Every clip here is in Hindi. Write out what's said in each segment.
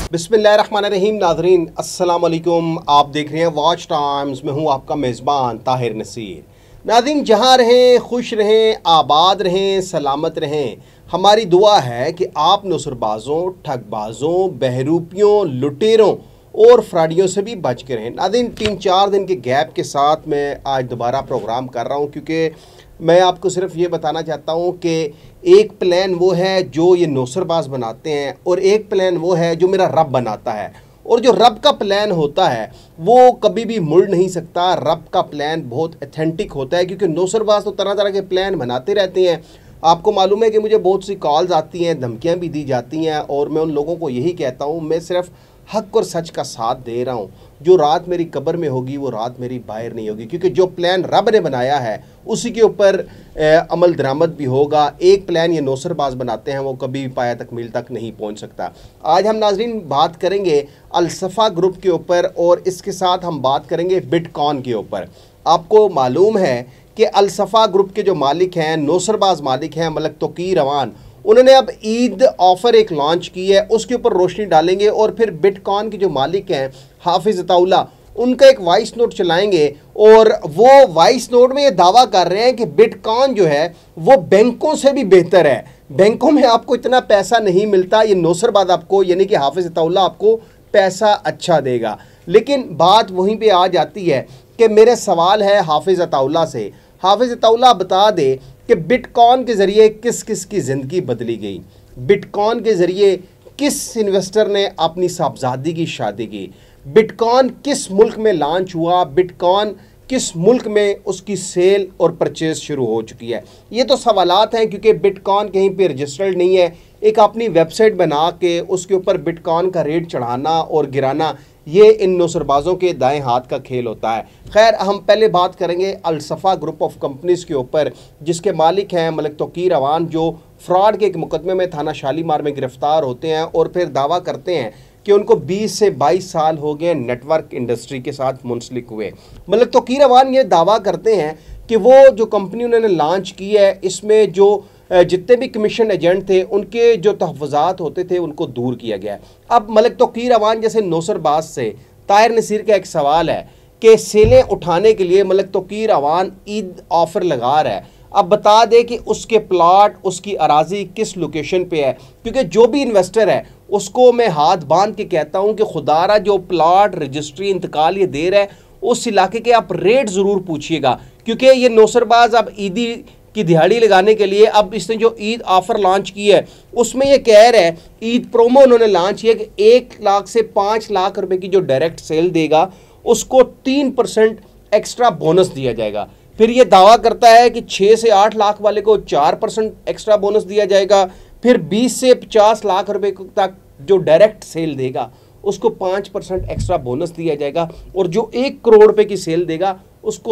बिस्मिल्लाहिर्रहमानिर्रहीम। नाज़रीन अस्सलाम वालेकुम। आप देख रहे हैं वॉच टाइम्स में हूँ आपका मेज़बान ताहिर नसीर। नाज़रीन जहाँ रहें खुश रहें, आबाद रहें, सलामत रहें। हमारी दुआ है कि आप नौसरबाज़ों, ठगबाज़ों, बहरूपियों, लुटेरों और फ्राडियों से भी बच के रहें। नाज़रीन 3-4 दिन के गैप के साथ मैं आज दोबारा प्रोग्राम कर रहा हूँ, क्योंकि मैं आपको सिर्फ ये बताना चाहता हूँ कि एक प्लान वो है जो ये नौसरबाज बनाते हैं और एक प्लान वो है जो मेरा रब बनाता है। और जो रब का प्लान होता है वो कभी भी मुड़ नहीं सकता। रब का प्लान बहुत ऑथेंटिक होता है, क्योंकि नौसरबाज तो तरह तरह के प्लान बनाते रहते हैं। आपको मालूम है कि मुझे बहुत सी कॉल्स आती हैं, धमकियाँ भी दी जाती हैं, और मैं उन लोगों को यही कहता हूँ मैं सिर्फ हक और सच का साथ दे रहा हूँ। जो रात मेरी कब्र में होगी वो रात मेरी बाहर नहीं होगी, क्योंकि जो प्लान रब ने बनाया है उसी के ऊपर अमल दरामद भी होगा। एक प्लान ये नौसरबाज बनाते हैं वो कभी भी पाया तकमील तक नहीं पहुँच सकता। आज हम नाज़रीन बात करेंगे अलसफ़ा ग्रुप के ऊपर, और इसके साथ हम बात करेंगे बिटकॉइन के ऊपर। आपको मालूम है कि अलसफ़ा ग्रुप के जो मालिक हैं, नौसरबाज मालिक हैं मलक तोकीर अवान, उन्होंने अब ईद ऑफ़र एक लॉन्च की है, उसके ऊपर रोशनी डालेंगे। और फिर बिटकॉइन के जो मालिक हैं हाफिज़ अताउल्लाह, उनका एक वॉइस नोट चलाएंगे, और वो वॉइस नोट में ये दावा कर रहे हैं कि बिटकॉइन जो है वो बैंकों से भी बेहतर है। बैंकों में आपको इतना पैसा नहीं मिलता, ये नौसरबाज आपको यानी कि हाफिज़ अताउल्लाह आपको पैसा अच्छा देगा। लेकिन बात वहीं पे आ जाती है कि मेरे सवाल है हाफिज़ अताउल्लाह से, हाफिज़ अताउल्लाह बता दे कि बिटकॉइन के ज़रिए किस किस की ज़िंदगी बदली गई, बिटकॉइन के ज़रिए किस इन्वेस्टर ने अपनी साहबजादी की शादी की, बिटकॉइन किस मुल्क में लॉन्च हुआ, बिटकॉइन किस मुल्क में उसकी सेल और परचेज़ शुरू हो चुकी है। ये तो सवालात हैं, क्योंकि बिटकॉइन कहीं पे रजिस्टर्ड नहीं है। एक अपनी वेबसाइट बना के उसके ऊपर बिटकॉइन का रेट चढ़ाना और गिराना, ये इन नौसरबाज़ों के दाएं हाथ का खेल होता है। खैर, हम पहले बात करेंगे अलसफ़ा ग्रुप ऑफ कंपनीज़ के ऊपर, जिसके मालिक हैं मलक तोकीर अवान, जो फ्रॉड के एक मुकदमे में थाना शालीमार में गिरफ़्तार होते हैं और फिर दावा करते हैं कि उनको 20 से 22 साल हो गए नेटवर्क इंडस्ट्री के साथ मुंसलिक हुए। मलक तोकीर अवान ये दावा करते हैं कि वो जो कंपनी उन्होंने लॉन्च की है, इसमें जो जितने भी कमीशन एजेंट थे उनके जो तहफ़्फ़ुज़ात होते थे उनको दूर किया गया है। अब मलक तोकीर अवान जैसे नौसरबाज से ताहिर नसीर का एक सवाल है कि सेलें उठाने के लिए मलक तोकीर अवान ईद ऑफ़र लगा रहा है। अब बता दे कि उसके प्लाट, उसकी अराज़ी किस लोकेशन पे है, क्योंकि जो भी इन्वेस्टर है उसको मैं हाथ बांध के कहता हूँ कि खुदारा जो प्लाट रजिस्ट्री इंतकाल ये दे रहा है उस इलाके के आप रेट ज़रूर पूछिएगा, क्योंकि ये नौसरबाज अब ईदी की दिहाड़ी लगाने के लिए अब इसने जो ईद ऑफ़र लॉन्च की है उसमें ये कह रहा है, ईद प्रोमो उन्होंने लॉन्च किया कि 1 लाख से 5 लाख रुपए की जो डायरेक्ट सेल देगा उसको 3% एक्स्ट्रा बोनस दिया जाएगा। फिर ये दावा करता है कि 6 से 8 लाख वाले को 4% एक्स्ट्रा बोनस दिया जाएगा। फिर 20 से 50 लाख रुपए तक जो डायरेक्ट सेल देगा उसको 5% एक्स्ट्रा बोनस दिया जाएगा, और जो 1 करोड़ रुपए की सेल देगा उसको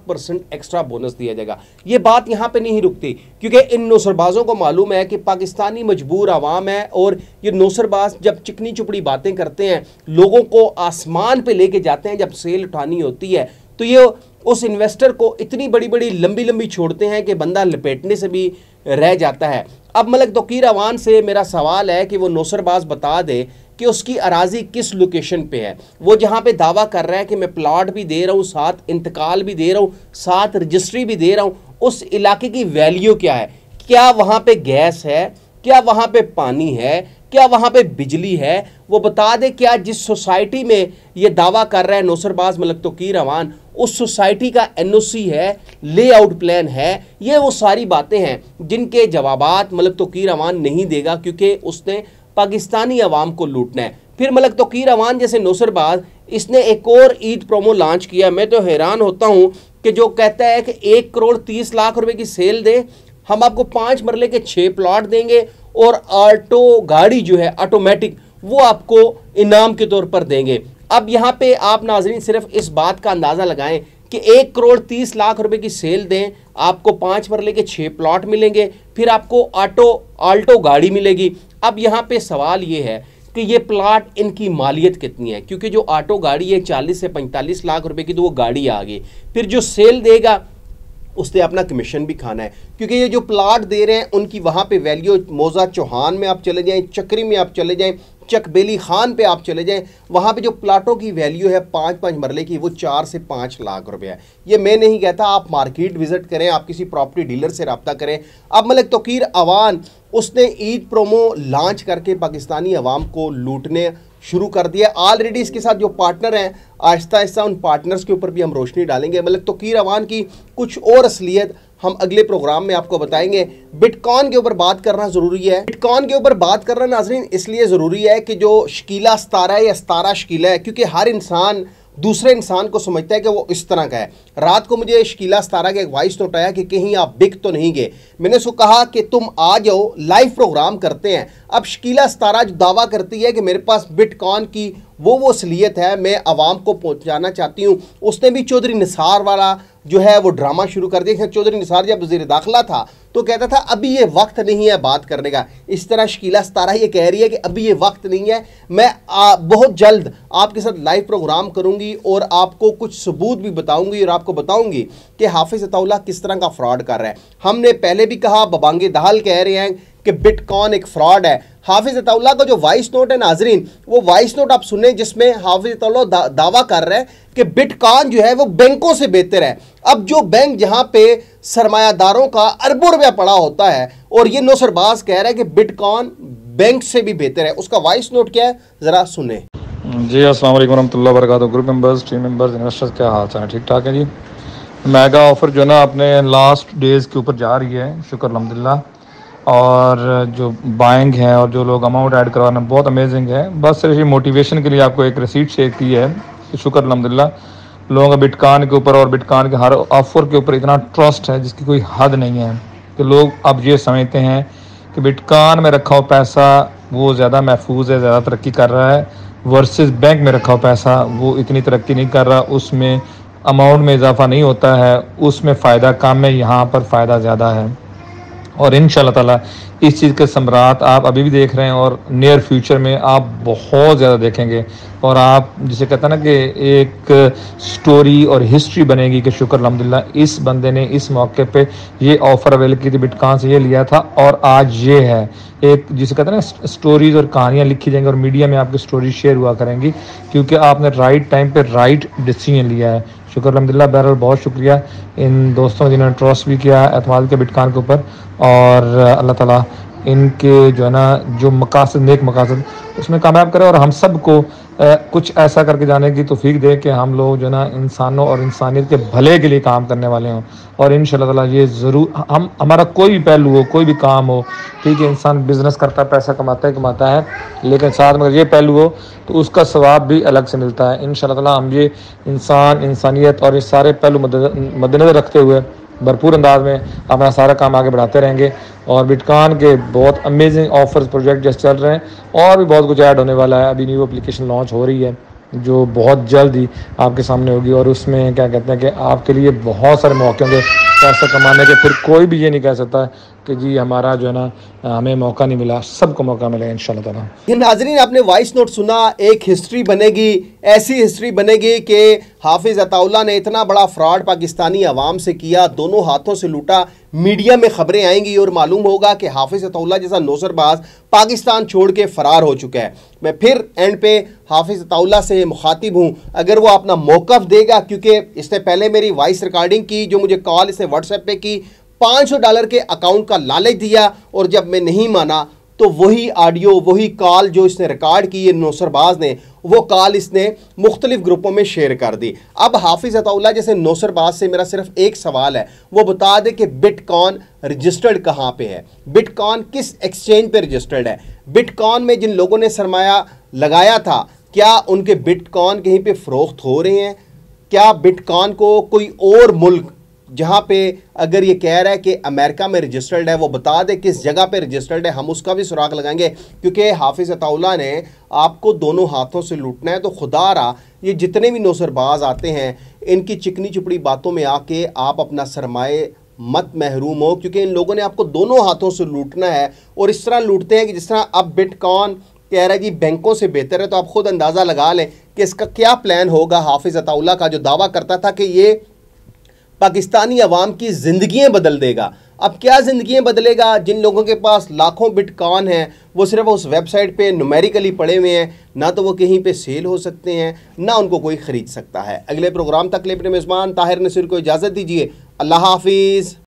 7% एक्स्ट्रा बोनस दिया जाएगा। ये बात यहाँ पे नहीं रुकती, क्योंकि इन नौसरबाजों को मालूम है कि पाकिस्तानी मजबूर आवाम है, और ये नौसरबाज जब चिकनी चुपड़ी बातें करते हैं, लोगों को आसमान पे लेके जाते हैं, जब सेल उठानी होती है तो ये उस इन्वेस्टर को इतनी बड़ी बड़ी लंबी लंबी छोड़ते हैं कि बंदा लपेटने से भी रह जाता है। अब मलक तोकीर अवान से मेरा सवाल है कि वो नौसरबाज बता दे कि उसकी अराज़ी किस लोकेशन पे है। वो जहाँ पे दावा कर रहा है कि मैं प्लाट भी दे रहा हूँ, साथ इंतकाल भी दे रहा हूँ, साथ रजिस्ट्री भी दे रहा हूँ, उस इलाके की वैल्यू क्या है? क्या वहाँ पे गैस है? क्या वहाँ पे पानी है? क्या वहाँ पे बिजली है? वो बता दे। क्या जिस सोसाइटी में ये दावा कर रहा है नौसरबाज मलक तोकीर अवान, उस सोसाइटी का एनओसी है, लेआउट प्लान है? ये वो सारी बातें हैं जिनके जवाबात मलक तोकीर अवान नहीं देगा, क्योंकि उसने पाकिस्तानी अवाम को लूटना है। फिर मलक तोकीर अवान जैसे नौसरबाज, इसने एक और ईद प्रोमो लॉन्च किया। मैं तो हैरान होता हूँ कि जो कहता है कि 1 करोड़ 30 लाख रुपए की सेल दे, हम आपको 5 मरले के 6 प्लॉट देंगे, और ऑल्टो गाड़ी जो है ऑटोमेटिक वो आपको इनाम के तौर पर देंगे। अब यहाँ पे आप नाजरीन सिर्फ इस बात का अंदाज़ा लगाएं कि 1 करोड़ 30 लाख रुपए की सेल दें, आपको 5 मरले के 6 प्लॉट मिलेंगे, फिर आपको ऑल्टो गाड़ी मिलेगी। अब यहाँ पे सवाल ये है कि ये प्लाट इनकी मालियत कितनी है, क्योंकि जो ऑटो गाड़ी है 40 से 45 लाख रुपए की, तो वो गाड़ी आ गई। फिर जो सेल देगा उसने अपना कमीशन भी खाना है, क्योंकि ये जो प्लाट दे रहे हैं उनकी वहाँ पे वैल्यू, मौजा चौहान में आप चले जाएं, चक्री में आप चले जाएं, चकबेली खान पे आप चले जाएं, वहाँ पे जो प्लाटों की वैल्यू है 5-5 मरले की, वो 4 से 5 लाख रुपए है। ये मैं नहीं कहता, आप मार्केट विजिट करें, आप किसी प्रॉपर्टी डीलर से रब्ता करें। अब मलिक तौकीर अवान उसने ईद प्रोमो लॉन्च करके पाकिस्तानी अवाम को लूटने शुरू कर दिया। ऑलरेडी इसके साथ जो पार्टनर हैं, आहिस्ता आहिस्ता उन पार्टनर्स के ऊपर भी हम रोशनी डालेंगे। मलिक तौकीर अवान की कुछ और असलियत हम अगले प्रोग्राम में आपको बताएंगे। बिटकॉइन के ऊपर बात करना ज़रूरी है। बिटकॉइन के ऊपर बात करना नाज़रीन इसलिए ज़रूरी है कि जो शकीला सतारा है या सतारा शकीला है, क्योंकि हर इंसान दूसरे इंसान को समझता है कि वो इस तरह का है। रात को मुझे शकीला सतारा का एक वॉइस नोट आया कि कहीं आप बिक तो नहीं गए। मैंने उसको कहा कि तुम आ जाओ, लाइव प्रोग्राम करते हैं। अब शकीला सतारा जो दावा करती है कि मेरे पास बिटकॉइन की वो असलियत है, मैं आवाम को पहुंचाना चाहती हूँ, उसने भी चौधरी निसार वाला जो है वो ड्रामा शुरू कर दिया। चौधरी निसार जब वज़ीर दाखिला था तो कहता था अभी ये वक्त नहीं है बात करने का। इस तरह शकीला सतारा ये कह रही है कि अभी ये वक्त नहीं है, मैं बहुत जल्द आपके साथ लाइव प्रोग्राम करूंगी और आपको कुछ सबूत भी बताऊंगी और आपको बताऊंगी कि हाफिज़ अताउल्लाह किस तरह का फ्रॉड कर रहा है। हमने पहले भी कहा, बबांगे दाल कह रहे हैं कि बिटकॉइन एक फ्रॉड है। हाफिज़ अताउल्लाह का जो वॉइस नोट है नाजरीन, वो वॉइस नोट आप सुने जिसमें हाफिज़ अताउल्लाह दावा कर रहा है कि बिटकॉइन जो है वो बैंकों से बेहतर है। अब जो बैंक जहां पे सरमायादारों का अरबों रुपया पड़ा होता है और ये नौसरबाज कह रहा है कि बिटकॉइन बैंक से भी बेहतर है, उसका वॉइस नोट क्या है जरा सुने। जी अस्सलाम वालेकुम रहमतुल्लाहि व बरकातहू। Group members, team members, investors, क्या हाल चाल है? ठीक ठाक है जी। मेगा ऑफर जो ना अपने लास्ट डेज के ऊपर जा रही है, शुक्र अल्हम्दुलिल्लाह। और जो बाइंग है और जो लोग अमाउंट ऐड करवाना बहुत अमेजिंग है। बस सिर्फ ये मोटिवेशन के लिए आपको एक रिसीट शेयर की है कि शुक्र अल्हम्दुलिल्लाह लोगों का बिटकॉइन के ऊपर और बिटकॉइन के हर ऑफर के ऊपर इतना ट्रस्ट है जिसकी कोई हद नहीं है कि लोग अब ये समझते हैं कि बिटकॉइन में रखा हुआ पैसा वो ज़्यादा महफूज है, ज़्यादा तरक्की कर रहा है, वर्सेस बैंक में रखा हुआ पैसा वो इतनी तरक्की नहीं कर रहा, उसमें अमाउंट में इजाफा नहीं होता है, उसमें फ़ायदा कम है, यहाँ पर फ़ायदा ज़्यादा है। और इंशाल्लाह ताला इस चीज़ के सम्राट आप अभी भी देख रहे हैं और नियर फ्यूचर में आप बहुत ज़्यादा देखेंगे। और आप जिसे कहते हैं ना कि एक स्टोरी और हिस्ट्री बनेगी कि शुक्र अल्हम्दुलिल्लाह इस बंदे ने इस मौके पे ये ऑफ़र अवेल की थी, बिटकॉइन से ये लिया था और आज ये है। एक जिसे कहते हैं ना स्टोरीज़ और कहानियाँ लिखी जाएंगी और मीडिया में आपकी स्टोरी शेयर हुआ करेंगी क्योंकि आपने राइट टाइम पर राइट डिसीजन लिया है। शुक्र अल्हम्दुलिल्लाह। बहरहाल बहुत शुक्रिया इन दोस्तों जिन्होंने ट्रस्ट भी किया एतमाद के बिटकॉइन के ऊपर। और अल्लाह ताला इनके जो है ना जो मकासद, नेक मकासद, उसमें कामयाब करे और हम सब को कुछ ऐसा करके जाने की तौफीक दे कि हम लोग जो है ना इंसानों और इंसानियत के भले के लिए काम करने वाले हों। और इंशाल्लाह ताला ये ज़रूर हम हमारा कोई भी पहलू हो, कोई भी काम हो, ठीक है, इंसान बिज़नेस करता है, पैसा कमाता है, लेकिन साथ में अगर ये पहलू हो तो उसका सवाब भी अलग से मिलता है। इंशाल्लाह ताला हम ये इंसान, इंसानियत और ये सारे पहलू मद्देनज़र रखते हुए भरपूर अंदाज में अपना सारा काम आगे बढ़ाते रहेंगे। और बिटकॉइन के बहुत अमेजिंग ऑफर्स प्रोजेक्ट जैसे चल रहे हैं और भी बहुत कुछ ऐड होने वाला है। अभी न्यू एप्लीकेशन लॉन्च हो रही है जो बहुत जल्द ही आपके सामने होगी और उसमें क्या कहते हैं कि आपके लिए बहुत सारे मौके होंगे पैसा कमाने के। फिर कोई भी ये नहीं कह सकता कि जी हमारा जो है ना हमें मौका नहीं मिला, सबको मौका मिलेगा इंशाल्लाह ताला। ये नाजरीन आपने वॉइस नोट सुना, एक हिस्ट्री बनेगी, ऐसी हिस्ट्री बनेगी कि हाफिज़ अताउल्लाह ने इतना बड़ा फ्रॉड पाकिस्तानी अवाम से किया, दोनों हाथों से लूटा। मीडिया में खबरें आएंगी और मालूम होगा कि हाफिज़ अताउल्लाह जैसा नौसरबाज पाकिस्तान छोड़ के फ़रार हो चुका है। मैं फिर एंड पे हाफिज़ अताउल्लाह से मुखातिब हूँ, अगर वो अपना मौक़िफ़ देगा, क्योंकि इसने पहले मेरी वॉइस रिकॉर्डिंग की, जो मुझे कॉल इसने व्हाट्सएप पे की, $500 के अकाउंट का लालच दिया और जब मैं नहीं माना तो वही ऑडियो, वही कॉल जो इसने रिकॉर्ड की है नौसरबाज ने, वो कॉल इसने मुख्तलिफ ग्रुपों में शेयर कर दी। अब हाफिज़ अताउल्लाह जैसे नौसरबाज से मेरा सिर्फ एक सवाल है, वो बता दे कि बिटकॉइन रजिस्टर्ड कहाँ पे है, बिटकॉइन किस एक्सचेंज पे रजिस्टर्ड है, बिटकॉइन में जिन लोगों ने सरमाया लगाया था क्या उनके बिटकॉइन कहीं पे फ़रोख्त हो रहे हैं, क्या बिटकॉइन को कोई और मुल्क जहाँ पे अगर ये कह रहा है कि अमेरिका में रजिस्टर्ड है, वो बता दे किस जगह पे रजिस्टर्ड है, हम उसका भी सुराग लगाएंगे। क्योंकि हाफिज़ अताउल्लाह ने आपको दोनों हाथों से लूटना है। तो खुदा रहा ये जितने भी नौसरबाज आते हैं इनकी चिकनी चुपड़ी बातों में आके आप अपना सरमाए मत महरूम हो, क्योंकि इन लोगों ने आपको दोनों हाथों से लूटना है और इस तरह लूटते हैं कि जिस तरह अब बिटकॉइन कह रहा है जी बैंकों से बेहतर है। तो आप खुद अंदाज़ा लगा लें कि इसका क्या प्लान होगा हाफिज़ अताउल्लाह का, जो दावा करता था कि ये पाकिस्तानी अवाम की ज़िंदगियाँ बदल देगा। अब क्या ज़िंदगियाँ बदलेगा। जिन लोगों के पास लाखों बिटकॉइन हैं वो सिर्फ उस वेबसाइट पे न्यूमेरिकली पड़े हुए हैं, ना तो वो कहीं पे सेल हो सकते हैं, ना उनको कोई ख़रीद सकता है। अगले प्रोग्राम तक ले अपने मेज़बान ताहिर नसीर को इजाज़त दीजिए। अल्लाह हाफिज़।